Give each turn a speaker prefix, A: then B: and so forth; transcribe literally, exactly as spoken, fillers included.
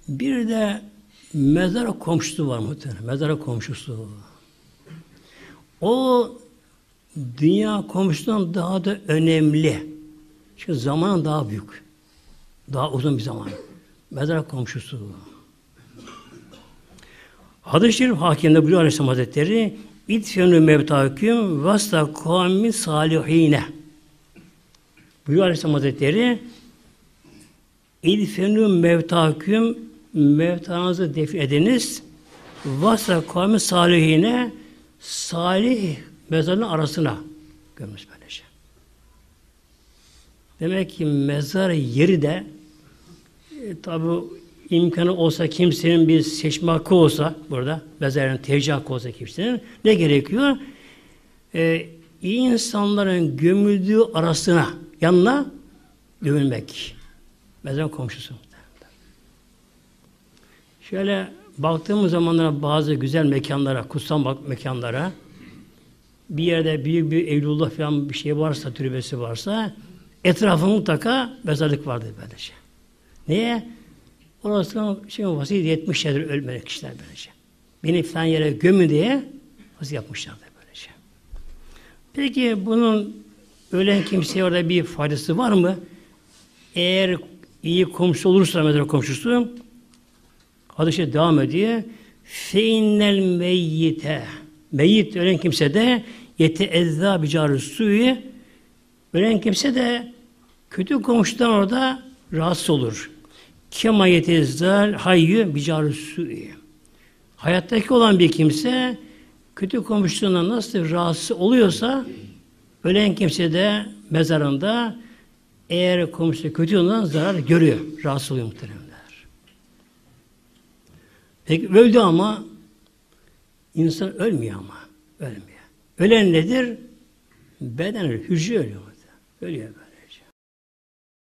A: Bir de mezar komşusu var muhtemelen. Mezar komşusu. O dünya komşusundan daha da önemli. Çünkü zamanın daha büyük. Daha uzun bir zaman. Mezar komşusu. Hadis-i Şerif Hakim'de buyuruyor Aleyhisselam Hazretleri İdfenü mevtaküm vasta kavmin salihine. Buyuruyor Aleyhisselam Hazretleri İdfenü mevtaküm mevtanızı defin ediniz vasta kavmin salihine salih mezarın arasına gömülmüş böylece. Demek ki mezar yeri de e, tabi imkanı olsa kimsenin bir seçme hakkı olsa burada mezarın tercih hakkı olsa kimsenin ne gerekiyor? Ee, iyi insanların gömüldüğü arasına yanına gömülmek. Mezar komşusu. Şöyle baktığımız zamanlara bazı güzel mekanlara, kutsal mekanlara bir yerde büyük bir evlullah falan bir şey varsa, türbesi varsa etrafında mutlaka mezarlık vardır böylece. Niye? Orası şey vasiyet etmişlerdir ölmeyen kişiler böylece. Beni falan yere gömün diye vasiyet yapmışlardır böylece. Peki bunun ölen kimseye orada bir faydası var mı? Eğer iyi komşu olursa mezar komşusu hadise devam ediyor. Feinnel meyyite meyyit ölen kimse de yeteezzâ bicarü suyu ölen kimse de kötü komşudan orada rahatsız olur. Kema yetezzâl hayyü bicarü suyu. Hayattaki olan bir kimse kötü komşusundan nasıl rahatsız oluyorsa ölen kimse de mezarında eğer komşusu kötü ondan zarar görüyor. Rahatsız oluyor muhteremler. Peki öldü ama insan ölmüyor ama. Ölmüyor. Ölen nedir? Beden ölüyor. Hücre ölüyor. Ölüyor böyle.